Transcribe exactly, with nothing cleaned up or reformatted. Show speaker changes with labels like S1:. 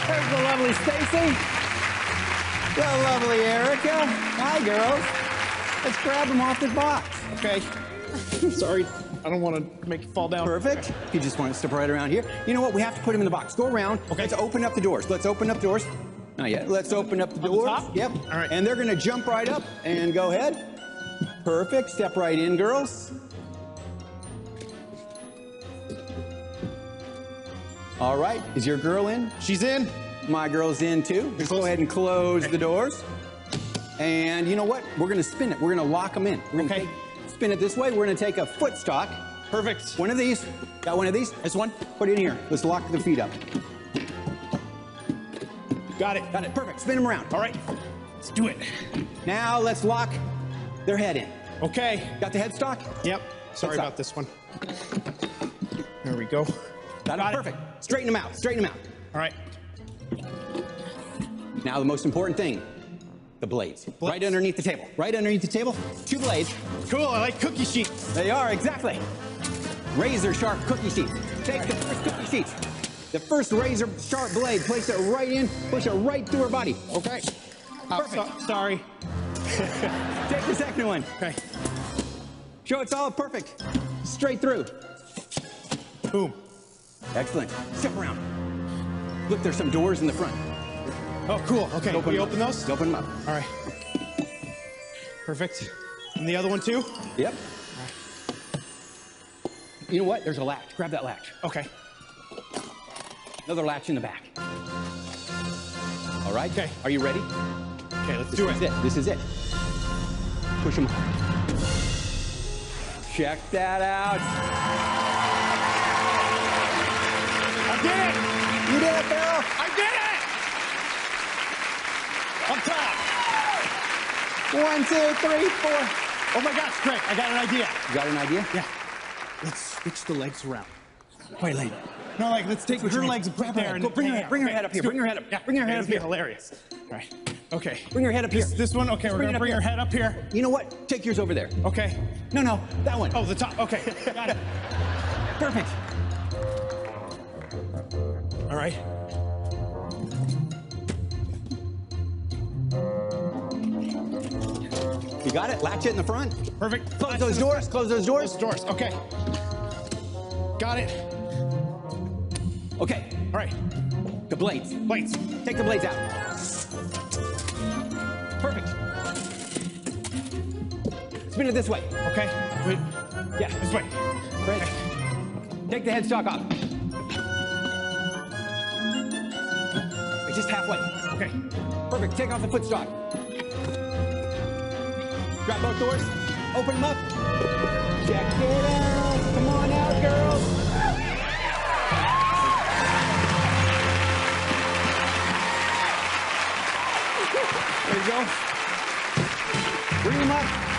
S1: There's the lovely Stacy. The lovely Erica. Hi, girls. Let's grab them off the box.
S2: Okay. Sorry, I don't want to make it fall down.
S1: Perfect. You just want to step right around here. You know what? We have to put them in the box. Go around.
S2: Okay.
S1: Let's open up the doors. Let's open up doors. Not yet. Let's open up the
S2: On the
S1: doors.
S2: top?
S1: Yep.
S2: All right.
S1: And they're going to jump right up and go ahead. Perfect. Step right in, girls. All right. Is your girl in?
S2: She's in.
S1: My girl's in too. Just go ahead and close the doors. And you know what? We're going to spin it. We're going to lock them in. We're gonna
S2: Okay.
S1: take- spin it this way. We're going to take a foot stock.
S2: Perfect.
S1: One of these. Got one of these?
S2: This one?
S1: Put it in here. Let's lock the feet up.
S2: Got it.
S1: Got it. Perfect. Spin them around.
S2: All right. Let's do it.
S1: Now let's lock their head in.
S2: Okay.
S1: Got the headstock?
S2: Yep. Sorry
S1: Headstock.
S2: about this one. There we go.
S1: Got,
S2: Got
S1: it.
S2: it.
S1: Perfect. Straighten them out. Straighten them out.
S2: All right.
S1: Now the most important thing, the blades. Right underneath the table. Right underneath the table. Two blades.
S2: Cool. I like cookie sheets.
S1: They are, exactly. Razor sharp cookie sheets. Take the first cookie sheet. The first razor sharp blade. Place it right in. Push it right through her body.
S2: Okay. Oh,
S1: Perfect.
S2: so- sorry.
S1: Take the second one.
S2: Okay.
S1: Show it's all perfect. Straight through.
S2: Boom.
S1: Excellent. Step around. Look, there's some doors in the front.
S2: Oh, cool. Okay.
S1: Open
S2: we
S1: them up.
S2: open those?
S1: Open them up.
S2: All right. Perfect. And the other one too?
S1: Yep. You know what? There's a latch. Grab that latch.
S2: Okay.
S1: Another latch in the back. All right.
S2: Okay.
S1: Are you ready?
S2: Okay, let's
S1: This
S2: do
S1: is
S2: it.
S1: it. This is it. Push them. Check that out.
S2: I did it!
S1: You did it, Bill.
S2: I did it! On top.
S1: One, two, three, four.
S2: Oh my gosh, Greg, I got an idea.
S1: You got an idea?
S2: Yeah. Let's switch the legs around.
S1: Wait, lady.
S2: No, like, let's take
S1: Switch
S2: her
S1: your
S2: legs
S1: legs.
S2: grab
S1: Grab
S2: there
S1: her
S2: and
S1: head. Go, bring her
S2: hang
S1: head- bring her
S2: out.
S1: head up here.
S2: Let's do
S1: Bring
S2: it.
S1: her head up-
S2: Yeah.
S1: bring her head
S2: Okay,
S1: up
S2: this will be
S1: here.
S2: hilarious. All right. Okay.
S1: Bring her head up here.
S2: This, this one? Okay,
S1: Just
S2: we're
S1: bring
S2: gonna
S1: it up
S2: bring her
S1: here.
S2: head up here.
S1: You know what? Take yours over there.
S2: Okay.
S1: No, no, that one.
S2: Oh, the top. Okay. Got it.
S1: Perfect.
S2: All right.
S1: You got it? Latch it in the front.
S2: Perfect.
S1: Close those doors. Close those doors.
S2: Those doors. Okay. Got it.
S1: Okay.
S2: All right.
S1: The blades.
S2: Blades.
S1: Take the blades out. Perfect. Spin it this way.
S2: Okay. Wait.
S1: Yeah.
S2: This way.
S1: Great. Take the headstock off. Just halfway.
S2: Okay.
S1: Perfect. Take off the footstock. Grab both doors. Open them up. Check it out. Come on out, girls. There you go. Bring them up.